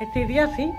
Este día sí.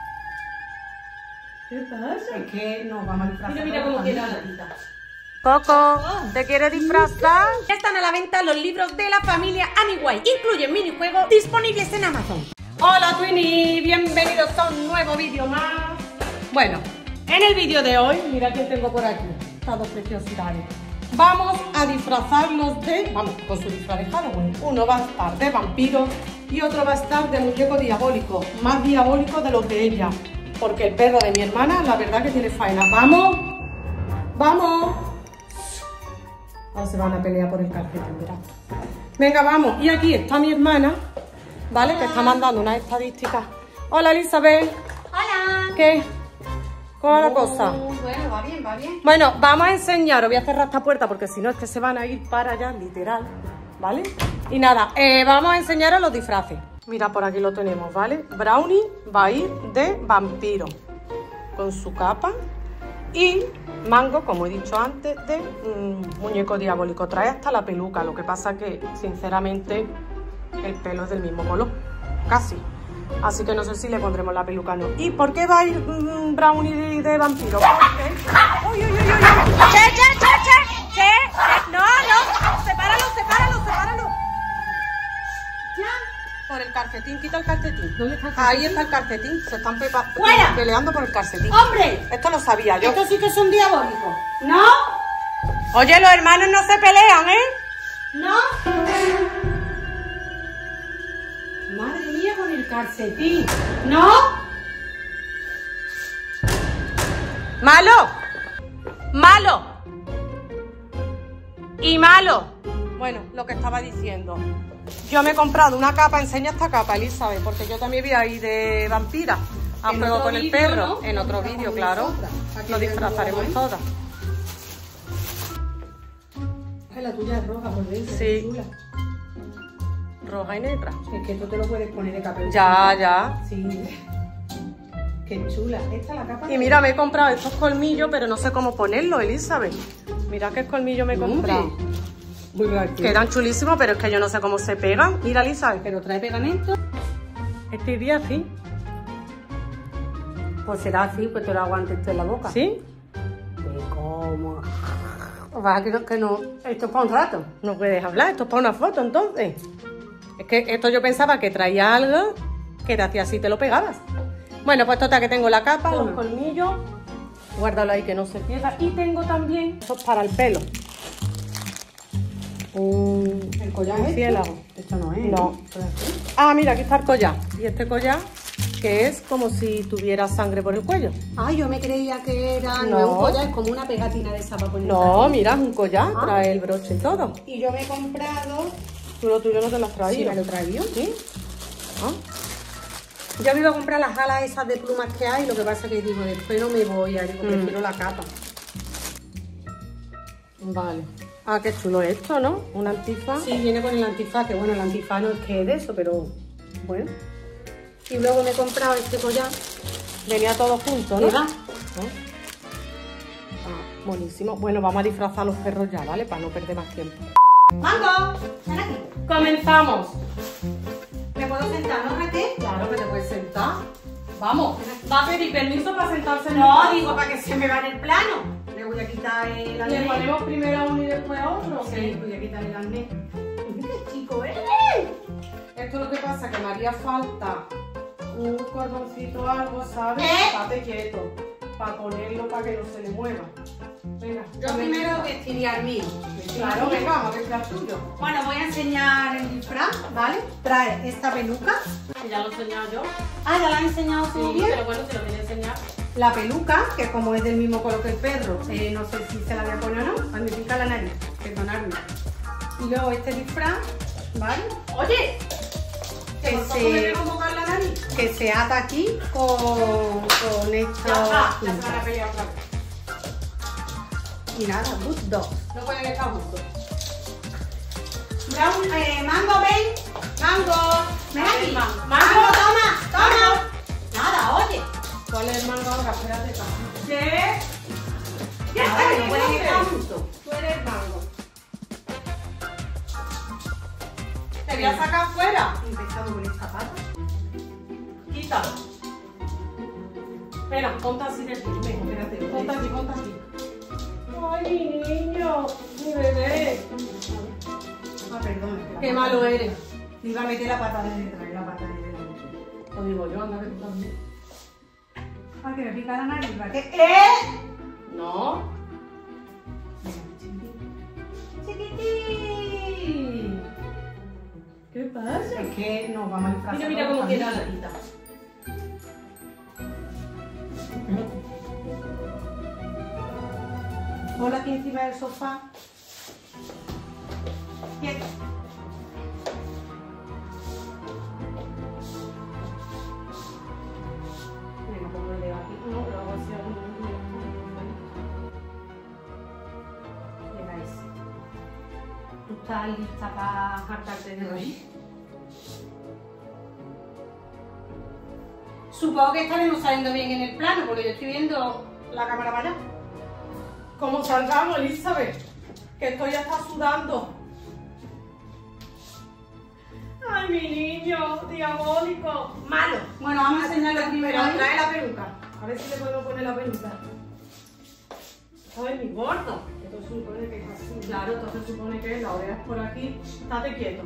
¿Qué pasa? Es que nos vamos a disfrazar. Mira cómo queda la tita. Coco, ¿te quieres disfrazar? Ya están a la venta los libros de la familia Anyway. Incluyen minijuegos disponibles en Amazon. Hola Twinny, bienvenidos a un nuevo vídeo más. Bueno, en el vídeo de hoy, mira quién tengo por aquí. Estas dos preciosidades. Vamos a disfrazarnos de... Vamos, con su disfraz de Halloween. Uno va a estar de vampiro y otro va a estar de muñeco diabólico. Más diabólico de lo que ella. Porque el perro de mi hermana, la verdad que tiene faena. ¡Vamos! ¡Vamos! Ahora se van a pelear por el calcetín, verás. Venga, vamos. Y aquí está mi hermana, ¿vale? Que está mandando unas estadísticas. Hola, Elizabeth. Hola. ¿Qué? ¿Cómo va la cosa? Bueno, va bien, va bien. Bueno, vamos a enseñaros. Voy a cerrar esta puerta porque si no es que se van a ir para allá, literal. ¿Vale? Y nada, vamos a enseñaros los disfraces. Mira, por aquí lo tenemos, ¿vale? Brownie va a ir de vampiro con su capa. Y Mango, como he dicho antes, de muñeco diabólico. Trae hasta la peluca, lo que pasa que, sinceramente, el pelo es del mismo color. Casi. Así que no sé si le pondremos la peluca o no. ¿Y por qué va a ir Brownie de vampiro? Porque... ¡Uy, uy, uy, uy! ¡Che! ¡No, no! ¡Sepáralo! ¡Ya! Por el calcetín, quita el calcetín. ¿Dónde está el calcetín? Ahí está el calcetín. Se están ¡Fuera! peleando por el calcetín. ¡Hombre! Esto lo sabía yo. Estos sí que son diabólicos. ¿No? Oye, los hermanos no se pelean, ¿eh? ¿No? Madre mía con el calcetín. ¿No? ¡Malo! ¡Malo! ¡Y malo! Bueno, lo que estaba diciendo. Yo me he comprado una capa, enseña esta capa, Elizabeth, porque yo también voy a ir de vampira a juego con el perro. ¿No? En otro vídeo, claro. Nos disfrazaremos todas. La tuya es roja por dentro. Sí. Chula. Roja y negra. Es que tú te lo puedes poner de capello. Ya. Sí. Qué chula. Esta la capa. Y mira, me he comprado estos colmillos, pero no sé cómo ponerlos, Elizabeth. Mira qué colmillo me he comprado. Muy bien. Quedan chulísimos, pero es que yo no sé cómo se pegan. Mira, Elizabeth. Pero trae pegamento. Este día sí. Pues será así, pues te lo aguantes en la boca. ¿Sí? ¿Cómo? Va, que no. Esto es para un rato. No puedes hablar, esto es para una foto, entonces. Es que esto yo pensaba que traía algo que te hacía así, te lo pegabas. Bueno, pues total que tengo la capa, los colmillos. Guárdalo ahí que no se pierda. Y tengo también esto para el pelo. ¿El collar es murciélago. Esto no es. No. Ah, mira, aquí está el collar. Y este collar que es como si tuviera sangre por el cuello. Ay, yo me creía que era... No. No es un collar, es como una pegatina de esa para poner. No, mira, es un collar, trae el broche y todo. Y yo me he comprado... Tú lo tuyo no te lo has traído. Sí, me lo traído. ¿Sí? Ah. Yo me iba a comprar las alas esas de plumas que hay, lo que pasa que digo, después no me voy, digo, prefiero la capa. Vale. Ah, qué chulo esto, ¿no? Un antifaz. Sí, viene con el antifaz, que bueno, el antifaz no es que es de eso, pero bueno. Y luego me he comprado este collar. Venía todo junto, ¿no? ¿Verdad? ¿No? Ah, buenísimo. Bueno, vamos a disfrazar a los perros ya, ¿vale? Para no perder más tiempo. ¡Mango! ¡Ven aquí! ¡Comenzamos! ¿Me puedo sentar, no, Raquel? Claro que te puedes sentar. Vamos. ¿Va a pedir permiso para sentarse en el No, plano? digo, para que se me va en el plano. Le voy a quitar el ¿Le arnés. ponemos primero a uno y después a otro? Sí, voy a quitar el arnés. ¡Qué chico es! Esto es lo que pasa, que me haría falta un cordoncito o algo, ¿sabes? ¿Qué? Estate quieto. Para ponerlo para que no se le mueva. Venga. Yo primero vestiría el mío. Claro, venga, vamos a ver el tuyo. Bueno, voy a enseñar el disfraz, ¿vale? Trae esta peluca. Que ya lo he enseñado yo. Ah, ya la has enseñado tú Sí, bien. pero bueno, te lo voy a enseñar. La peluca, que como es del mismo color que el perro, no sé si se la voy a poner o no. A mí me pica la nariz, perdonadme. Y luego este disfraz, ¿vale? Oye, Que se ata aquí con esto. ya se van a pelear otra vez. Y nada, good dog. No pueden estar juntos. Mango, ven. Mango. Ven aquí. Mango, toma. Nada, oye. ¿Cuál es el mango ahora? Espérate, ¿Qué? Ahora, no pueden estar juntos. Tú eres mango. Te voy a sacar fuera. Empezamos con esta pata. quita. Espera, ponte así de firme. Espérate, Ponte aquí, ponte aquí. Ay, mi niño, mi bebé. Ah, perdón. Qué malo eres. Le iba a meter la pata de detrás, la pata de detrás. Lo digo yo, anda que tú también. Ay, que me pica la nariz, ¿vale? No. Chiquitín. ¿Qué pasa? Es que nos vamos a disfrazar. Mira cómo queda la tita. Ponla aquí encima del sofá. Quieto. Venga, pongo el dedo aquí. No, pero hago así. Venga, eso. ¿Tú estás lista para hartarte de reír? Supongo que estaremos saliendo bien en el plano, porque yo estoy viendo la cámara para allá. Como salgamos, Elizabeth, que estoy ya está sudando. Ay, mi niño, diabólico. Malo. Bueno, vamos a enseñarle primero. Pero trae la peluca. A ver si le podemos poner la peluca. Ay, mi gordo. Esto se supone que es así. Claro, esto se supone que es la oreja es por aquí. Estate quieto.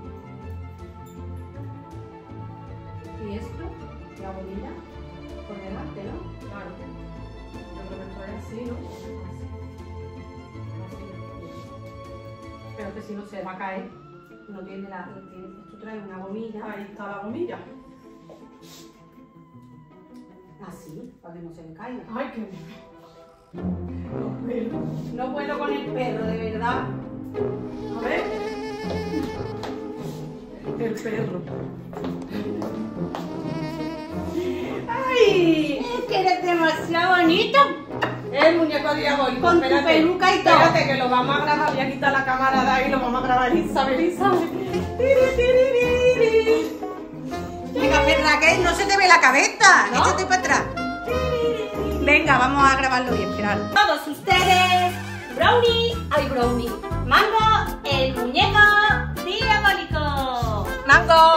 ¿Y esto? La bolilla por delante, ¿no? Claro. Yo creo que esto es así, ¿no? Así. Pero que si no se va a caer. No tiene la... Esto trae una gomilla. Ahí está la gomilla. Así, para que no se me caiga. Ay, qué bien. No puedo con el perro, de verdad. A ver. El perro. ¡Ay! Es que eres demasiado bonito. El muñeco diabólico. Con tu peluca y todo. Espérate, que lo vamos a grabar. Voy a quitar la cámara de ahí y lo vamos a grabar. Elizabeth. Venga, Raquel, no se te ve la cabeza. ¿No? Échate para atrás. Venga, vamos a grabarlo bien, esperad. Todos ustedes, Brownie, Mango, el muñeco diabólico. Mango.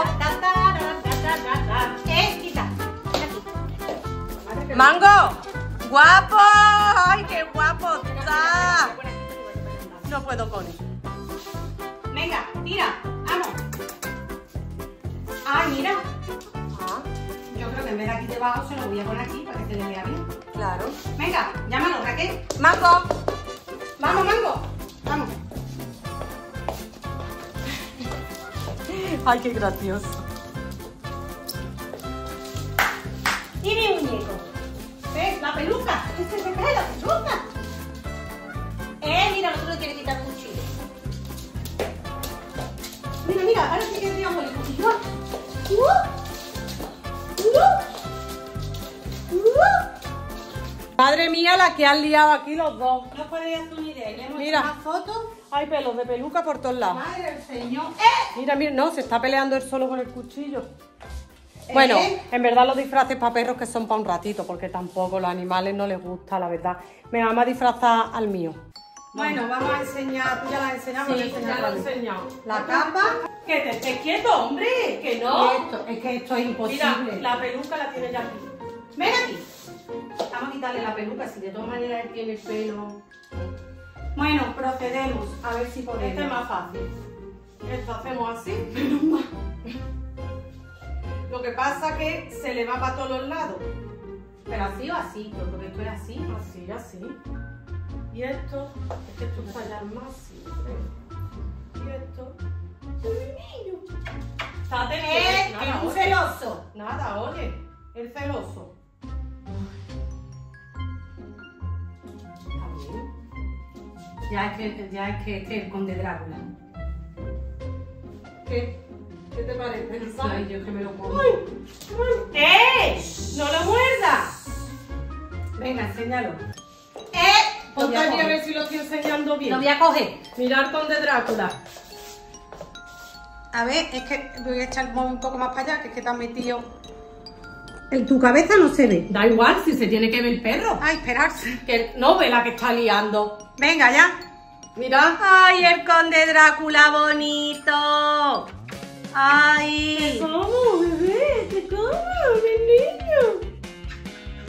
Quita. Mango. Guapo. Ay, qué guapo está. No puedo con él. Venga, tira, vamos. Ah, mira. Yo creo que en vez de aquí debajo se lo voy a poner aquí para que se le vea bien. Claro. Venga, llámalo, Raquel. Mango. Vamos, Mango. Vamos. Ay, qué gracioso. Y mi muñeco. ¿Ves? La peluca. ¿Viste? Se cae la peluca. Mira, nosotros quiere quitar cuchillo. Mira, mira, ahora sí que es diabólico. Madre mía, la que han liado aquí los dos. No podéis hacer una idea. Le hemos Mira. hecho más fotos. Hay pelos de peluca por todos lados. Madre del Señor. Mira, mira, no, se está peleando él solo con el cuchillo. Bueno, en verdad los disfraces para perros que son para un ratito, porque tampoco los animales no les gusta, la verdad. Venga, vamos a disfrazar al mío. Bueno, vamos a enseñar. Tú ya la has enseñado. Sí, ya lo he enseñado. La capa. Que te estés quieto, hombre, que no. Es que esto es imposible. Mira, la peluca la tiene ya aquí. Ven aquí. Vamos a quitarle la peluca, si de todas maneras él tiene el pelo. Bueno, procedemos. A ver si podemos. Este es más fácil. Esto hacemos así. Lo que pasa que se le va para todos los lados. Pero así o así, porque esto es así. Así, así. Y esto, es que esto está ya más simple. Y esto. ¡Niño! Estate quieto. Es Nada, un oye. celoso. Nada, oye. El celoso. Está bien. Ya es que este es el conde Drácula. ¿Qué? ¿Qué te parece? Ay, ¿Sabes? yo que me lo pongo. ¡Eh! ¡No lo muerdas! Venga, enséñalo. Ponte aquí a ver si lo estoy enseñando bien. Lo voy a coger. Mirar con de Drácula. A ver, es que voy a echar el móvil un poco más para allá, que es que te has metido. En tu cabeza no se ve. Da igual si se tiene que ver el perro. Ay, esperarse. Que no ve la que está liando. Venga, ya. Mira. Ay, el conde Drácula bonito. Ay. ¿Cómo, bebé? ¿Cómo?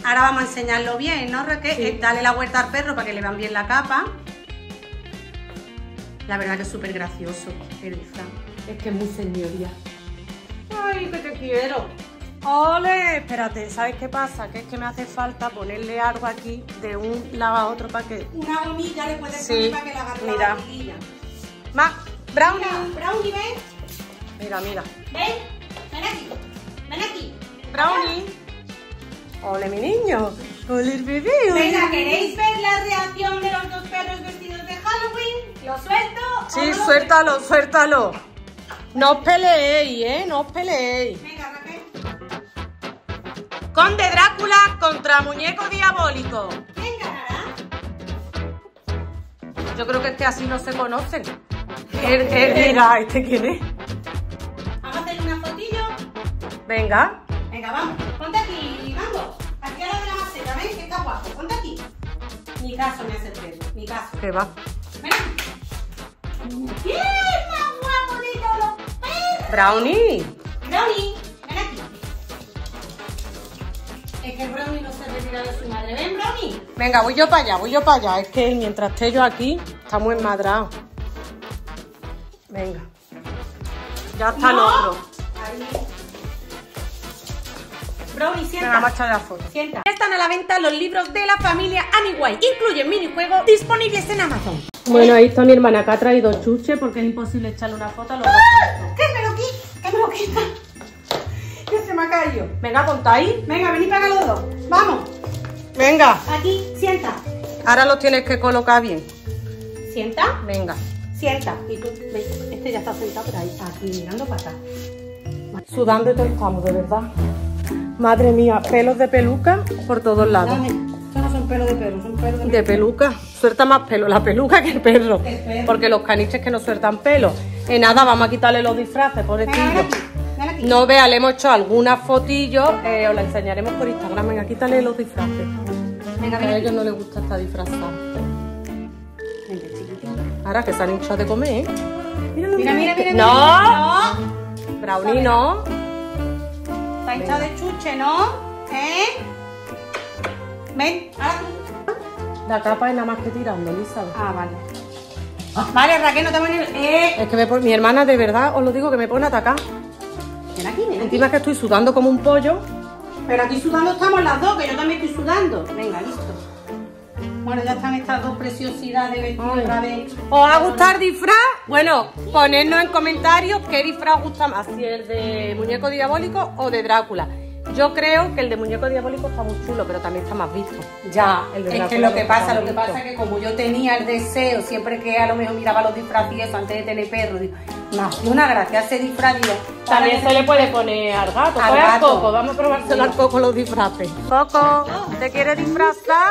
Ahora vamos a enseñarlo bien, ¿no, Raquel? Sí. Dale la vuelta al perro para que le vean bien la capa. La verdad que es súper gracioso el disfraz. Es que es muy señoría. Ay, que te quiero. Ole, espérate, ¿sabes qué pasa? Que es que me hace falta ponerle algo aquí de un lado a otro para que... Una gomilla le puedes Sí, poner para que la agarre la mira. barriguilla. Más, Brownie. Mira, Brownie, ven. Mira, mira. Ven. Ven aquí. Ven aquí. Brownie. Ole, mi niño. Ole, el bebé. ole. Venga, ¿queréis ver la reacción de los dos perros vestidos de Halloween? ¿Lo suelto? Sí, o no lo suéltalo, suéltalo. No os peleéis, ¿eh? No os peleéis. suelto? Venga, Raquel. Conde Drácula contra Muñeco Diabólico. ¿Quién ganará? Yo creo que es que así no se conocen. Mira, ¿este quién es? Vamos a hacer una fotillo. Venga. Venga, vamos. Ponte aquí, Mango. Aquí a la de la maceta, ¿ves? Que está guapo. Ponte aquí. Mi caso me hace el perro. Mi caso. ¿Qué va? Ven aquí. ¿Quién es más guapo de todos los perros? Brownie. Brownie, ven aquí. Es que el Brownie no se retira de su madre. ¿Ven, Brownie? Venga, voy yo para allá, voy yo para allá. Es que mientras esté yo aquí, estamos enmadrados. Venga. Ya está el No. otro. Ahí. Brownie, Venga, sienta. vamos a echar la foto. Sienta. Están a la venta los libros de la familia Amiguay. Incluyen minijuegos disponibles en Amazon. Bueno, ahí está mi hermana que ha traído chuche porque es imposible echarle una foto a los dos. ¿Qué me lo quita? ¿Qué me lo quita? Que se me ha caído. Venga, ponta ahí. Venga, venid para acá los dos. Vamos. Venga. Aquí, sienta. Ahora los tienes que colocar bien. Sienta. Venga. Sienta. Y tú, ven, este ya está sentado por ahí. Aquí, mirando para acá. Sudando y todo estamos, de verdad. Madre mía, pelos de peluca por todos lados. Dame. Estos no son pelos de perro, son pelos de De peluca. Suelta más pelo la peluca que el perro. El perro. Porque los caniches que no sueltan pelo. Nada, vamos a quitarle los disfraces, Venga, pobrecillo. ven aquí. Ven aquí. No vea, le hemos hecho algunas fotillos. Os la enseñaremos por Instagram. Venga, quítale los disfraces. Venga, A ven aquí. ellos no les gusta estar disfrazados. Vente, chiquitín. Ahora que se han hinchado de comer, ¿eh? Mira, mira, mira. ¡No! No. Brownie, no. Está hinchado de chuche, ¿no? ¿Eh? Ven, ahora tú. La capa es nada más que tirando, Elizabeth. Ah, vale. Vale, Raquel, no te voy a... Es que mi hermana, de verdad, os lo digo, que me pone a atacar. Ven aquí, ven aquí. Encima es que estoy sudando como un pollo. Pero aquí sudando estamos las dos, que yo también estoy sudando. Venga, listo. Bueno, ya están estas dos preciosidades vestidas Ay. otra vez. ¿Os va a gustar el disfraz? Bueno, ponednos en comentarios qué disfraz os gusta más, si el de Muñeco Diabólico o de Drácula. Yo creo que el de Muñeco Diabólico está muy chulo, pero también está más visto. Ya, el de es que Drácula lo que está pasa, más lo que visto. pasa es que como yo tenía el deseo, siempre que a lo mejor miraba los disfraces y eso, antes de tener perro, digo, me hacía una gracia ese disfraz, digo, También se le puede poner al gato. Al Pues al gato. Coco, vamos a probárselo al Coco los disfraces. Coco, ¿te quieres disfrazar?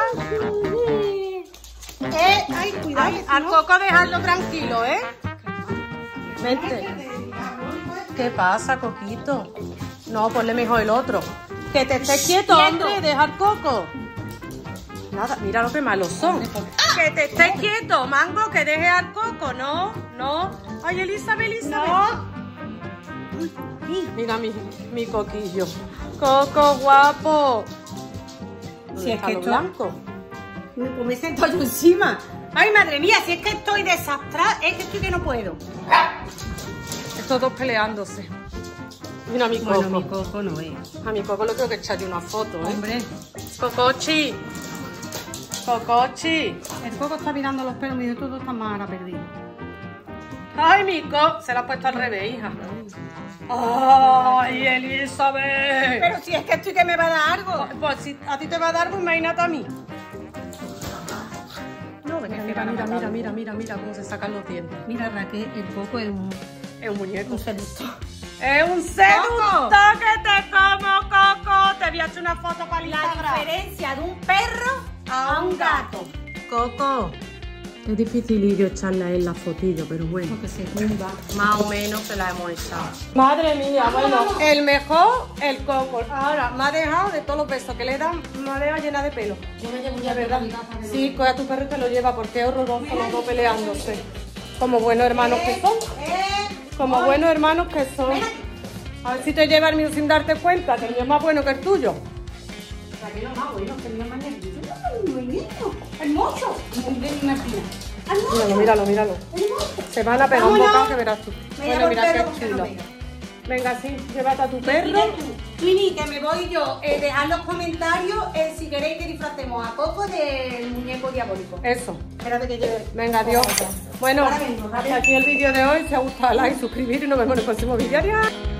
ay, cuidado. Ay, al Coco dejarlo tranquilo, ¿eh? Vente. ¿Qué pasa, Coquito? No, ponle mejor el otro. Que te estés quieto, hombre, deja al Coco. Nada, mira lo que malos son. Que te estés quieto, Mango, que deje al Coco. No, no. Ay, Elizabeth. No. Mira mi coquillo. Coco, guapo. Si es ¿Dónde está que lo esto- blanco? Pues me siento yo encima. Ay, madre mía, si es que estoy desastrada, es que estoy que no puedo. Estos dos peleándose. Mira mi Coco. Bueno, mi Coco no es. A mi Coco le tengo que echarle una foto, ¿eh? Hombre, Cocochi. Cocochi. el Coco está mirando los pelos, me dijo, todo está más ahora perdido. Ay, mi Coco. Se la ha puesto al revés, hija. Ay, Elizabeth. Pero si es que estoy que me va a dar algo. Pues si a ti te va a dar, pues imagínate a mí. No, Mira cómo se sacan los dientes. Mira, Raquel, el Coco es un Es un muñeco. seductor. Es un seductor que te como, Coco. Te voy a hacer una foto para el La Instagram. diferencia de un perro a un gato. Coco. Es dificilillo echarla en la fotillo, pero bueno. Porque se tumba. Más o menos se la hemos echado. Madre mía, bueno, el mejor, el Coco. Ahora, me ha dejado de todos los besos que le dan, me ha dejado llena de pelo. Yo me llevo Ya, ¿verdad? Sí, coge a tu perro y te lo lleva porque es horroroso los dos peleándose. Como buenos hermanos que son. Como buenos hermanos que son. A ver si te lleva el mío sin darte cuenta, que el mío es más bueno que el tuyo. sea que no más bueno, tenía más nervioso. Muy niño, hermoso. Muy bien, Martina. Míralo, míralo. Se van a pegar un bocado que verás tú. Bueno, mira qué chulo. Venga, sí, llévate a tu perro. Twini, que me voy yo. Dejad en los comentarios si queréis que disfracemos a Coco del muñeco diabólico. Eso. Espérate que lleve. Venga, adiós. Bueno, hasta aquí el vídeo de hoy. Si os ha gustado, like, suscribir y nos vemos en el próximo vídeo. Adiós.